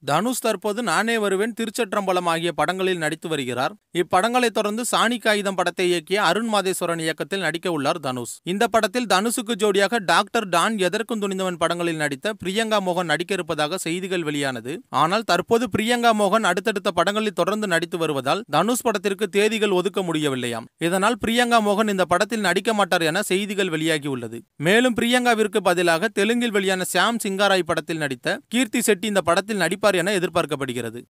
தனுஷ் தற்போது நானே வருவேன், திருச்சிற்றம்பலம் ஆகிய படங்களில் நடித்து வருகிறார். இப்படங்களை தொடர்ந்து சாணி காகிதம் படத்தை இயக்கிய அருண் மாதேஸ்வரன் இயக்கத்தில் நடிக்க உள்ளார் தனுஷ். இந்த படத்தில் தனுஷுக்கு ஜோடியாக டாக்டர் டான், எதற்கும் துணிந்தவன் படங்களில் நடித்த பிரியங்கா மோகன் நடிக்க இருப்பதாக செய்திகள் வெளியானது. ஆனால் தற்போது பிரியங்கா மோகன் அடுத்தடுத்த படங்களில் தொடர்ந்து நடித்து வருவதால் தனுஷ் படத்திற்கு தேதிகள் ஒதுக்க முடியவில்லையாம். இதனால் பிரியங்கா மோகன் இந்த படத்தில் நடிக்க மாட்டார் என செய்திகள் வெளியாகியுள்ளது. மேலும் பிரியங்காவிற்கு பதிலாக தெலுங்கில் வெளியான சாம் சிங்காராய் படத்தில் நடித்த கீர்த்தி செட்டி இந்த படத்தில் நடிப்பார் என எதிர்பார்க்கப்படுகிறது.